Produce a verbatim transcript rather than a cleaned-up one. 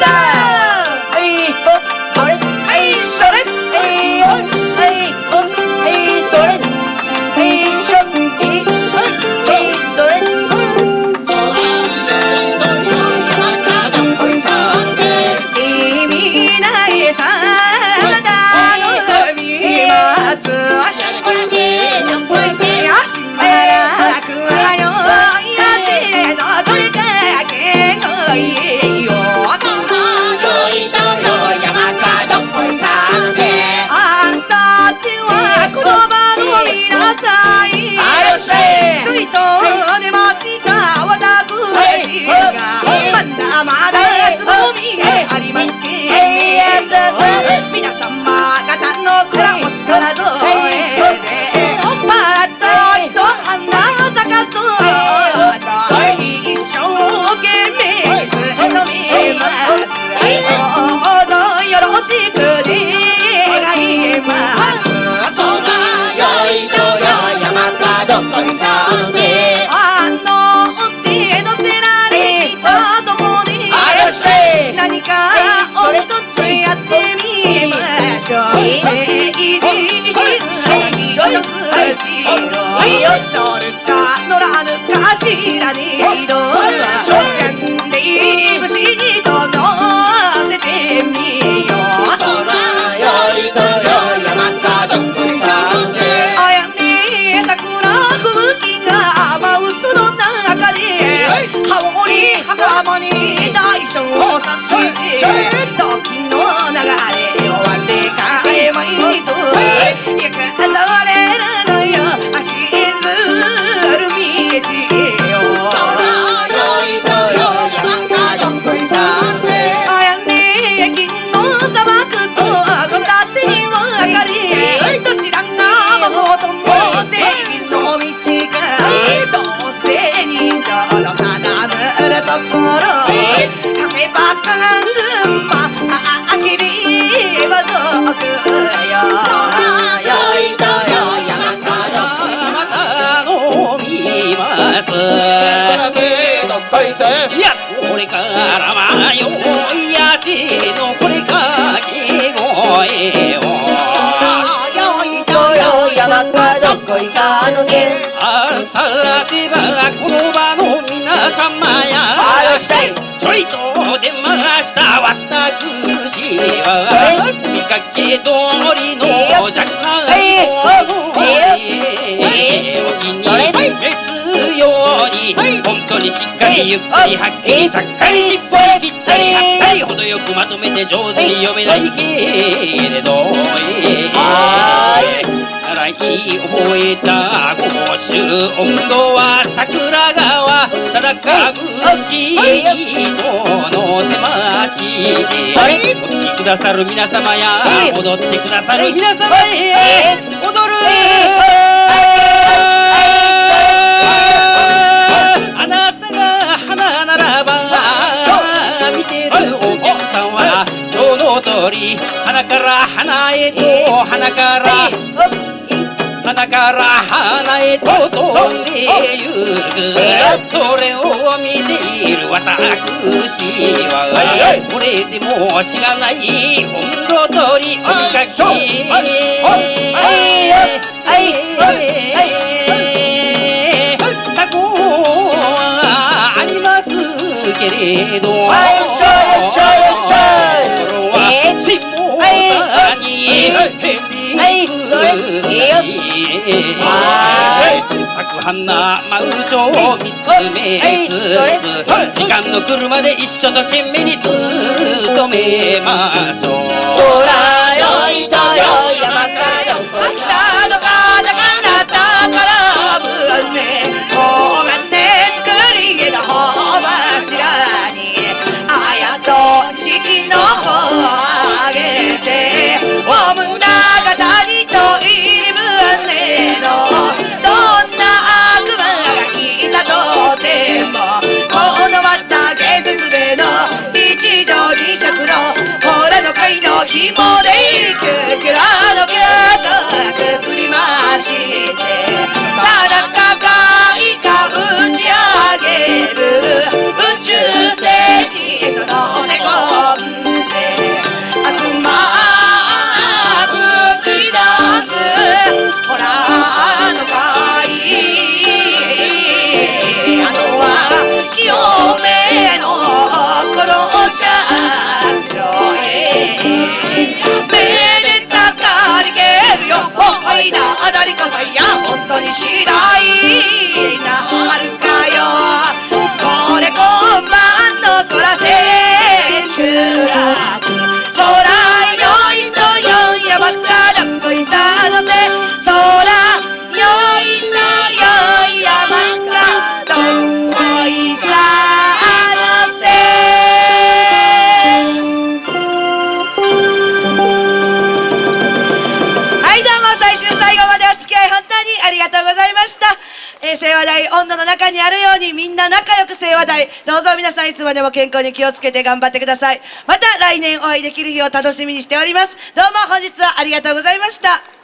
さはいほそれはいそれはいほはいほはいそれはいしょはいはいそれ意味ないさ頼みますしばらくはよやせのどれかけがいいよあさってはこの場の皆さんついと出ました私がまだまだつぼみありますけど皆様方のこらお力添えでパッと一花咲かそう一生懸命努めますどうぞよろしく願いますあの手乗せられたともで何かお一つやってみましょう平時周囲のくしろ乗るか乗らぬか知らねえどなんでいぶしにと乗せてみようあやね桜吹雪が舞うその中で羽織袴に大将をさせて時の流れを割れかえまいとゆかされるのよ足ずるみえちよあやね金の砂漠と二手に分かれどちらが魔法とも正義の道かどうせ人情の定むるところカフェバカン群馬あければ族よいやこれからはよいやてのこれかけ声をあさてはこの場の皆様やちょいと出ました私は見かけ通りの若干のお気に召すように本当にしっかりゆっくりはっきりちゃっかりしっぽりぴったりはったり程よくまとめて上手に読めないけれど習い覚えた甲州温度は桜川ただかぶしとのせましてお聴きくださる皆様や踊ってくださる皆様へ踊るあなたが花ならば見てるお客さんはちょうど通り花から花へと花から花から花へと飛んでゆくそれを見ている私はこれでもしがない温度通りお見かけたこはありますけれど心は下田に咲く花舞う蝶を見つめつつ時間の来るまで一生懸命に努めましょう空よいとよ山から秋田の風がなったからぶね黄金作りの帆柱にあやと式の帆あげておむらが谷と入り船のどんな悪魔が来たとてもこのまた芸術べの一条二尺のほらの貝の紐でいくくらのキャットりがとうございました。えー、清和台温度の中にあるようにみんな仲良く清和台、どうぞ皆さんいつまでも健康に気をつけて頑張ってください。また来年お会いできる日を楽しみにしております。どうも本日はありがとうございました。